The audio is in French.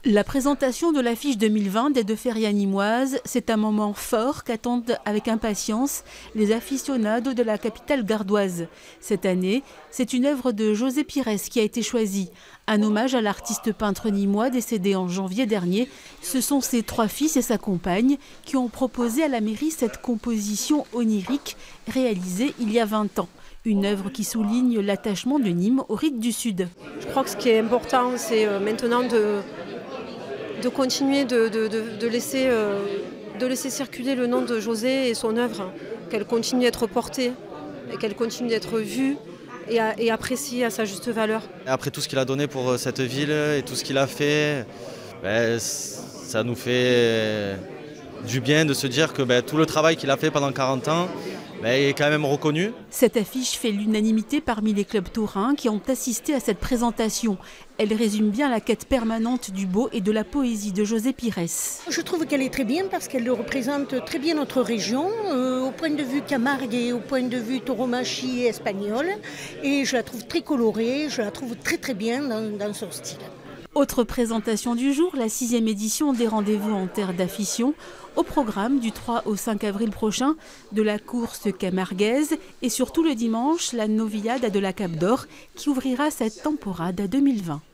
La présentation de l'affiche 2020 des Deux Férias nîmoises, c'est un moment fort qu'attendent avec impatience les aficionados de la capitale gardoise. Cette année, c'est une œuvre de José Pires qui a été choisie. Un hommage à l'artiste peintre nîmois décédé en janvier dernier. Ce sont ses trois fils et sa compagne qui ont proposé à la mairie cette composition onirique réalisée il y a 20 ans. Une œuvre qui souligne l'attachement de Nîmes au rite du Sud. Je crois que ce qui est important, c'est maintenant de continuer de laisser circuler le nom de José et son œuvre, qu'elle continue d'être portée et qu'elle continue d'être vue et appréciée à sa juste valeur. Après tout ce qu'il a donné pour cette ville et tout ce qu'il a fait, ça nous fait du bien de se dire que tout le travail qu'il a fait pendant 40 ans est quand même reconnu. Cette affiche fait l'unanimité parmi les clubs taurins qui ont assisté à cette présentation. Elle résume bien la quête permanente du beau et de la poésie de José Pires. Je trouve qu'elle est très bien parce qu'elle représente très bien notre région, au point de vue Camargue et au point de vue tauromachie et espagnol. Et je la trouve très colorée, je la trouve très très bien dans son style. Autre présentation du jour, la 6e édition des rendez-vous en terre d'Affition, au programme du 3 au 5 avril prochain de la course camarguaise et surtout le dimanche, la Noviade de la Cap d'Or qui ouvrira cette temporade 2020.